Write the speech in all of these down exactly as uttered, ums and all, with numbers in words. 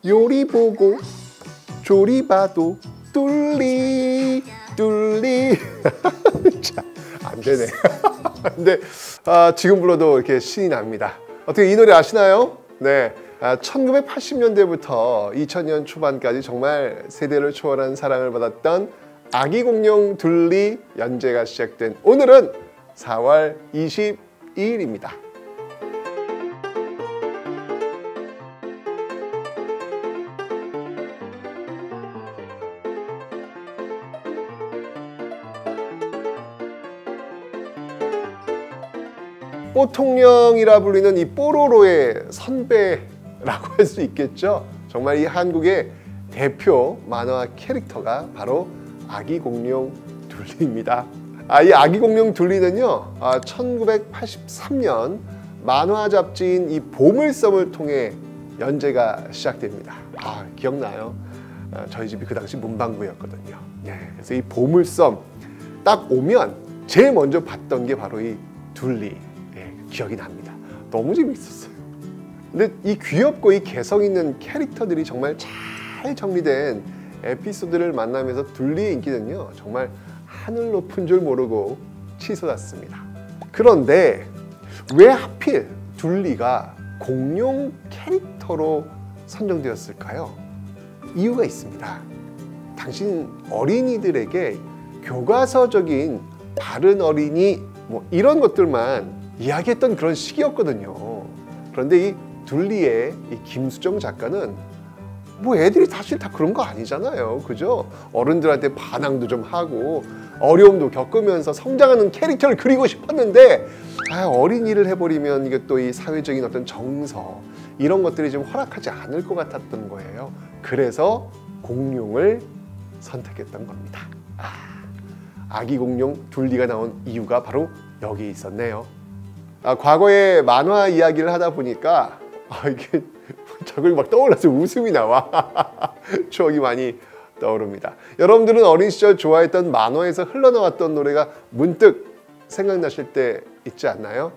요리 보고 조리 봐도 뚫리 뚫리. 자, 안 되네. 근데 아, 지금 불러도 이렇게 신이 납니다. 어떻게 이 노래 아시나요? 네, 아, 천구백팔십 년대부터 이천 년 초반까지 정말 세대를 초월한 사랑을 받았던 아기 공룡 둘리 연재가 시작된 오늘은 사월 이십이일입니다. 뽀통령이라 불리는 이 뽀로로의 선배라고 할 수 있겠죠. 정말 이 한국의 대표 만화 캐릭터가 바로 아기 공룡 둘리입니다. 아, 이 아기 공룡 둘리는요, 아, 천구백팔십삼 년 만화 잡지인 이 보물섬을 통해 연재가 시작됩니다. 아, 기억나요? 아, 저희 집이 그 당시 문방구였거든요. 네, 그래서 이 보물섬 딱 오면 제일 먼저 봤던 게 바로 이 둘리. 네, 기억이 납니다. 너무 재밌었어요. 근데 이 귀엽고 이 개성 있는 캐릭터들이 정말 잘 정리된 에피소드를 만나면서 둘리의 인기는요, 정말 하늘 높은 줄 모르고 치솟았습니다. 그런데 왜 하필 둘리가 공룡 캐릭터로 선정되었을까요? 이유가 있습니다. 당신 어린이들에게 교과서적인 바른 어린이 뭐 이런 것들만 이야기했던 그런 시기였거든요. 그런데 이 둘리의 이 김수정 작가는 뭐 애들이 사실 다 그런 거 아니잖아요. 그죠? 어른들한테 반항도 좀 하고 어려움도 겪으면서 성장하는 캐릭터를 그리고 싶었는데 아, 어린이를 해버리면 이게 또 이 사회적인 어떤 정서 이런 것들이 좀 허락하지 않을 것 같았던 거예요. 그래서 공룡을 선택했던 겁니다. 아, 아기 공룡 둘리가 나온 이유가 바로 여기 있었네요. 아, 과거에 만화 이야기를 하다 보니까 아, 이게 저걸 막 떠올라서 웃음이 나와. 추억이 많이 떠오릅니다. 여러분들은 어린 시절 좋아했던 만화에서 흘러나왔던 노래가 문득 생각나실 때 있지 않나요?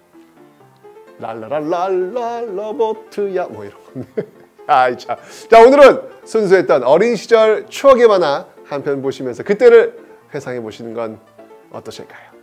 랄라랄랄라 러버트야 뭐 이런 건데. 아, 자, 자 오늘은 순수했던 어린 시절 추억의 만화 한 편 보시면서 그때를 회상해 보시는 건 어떠실까요?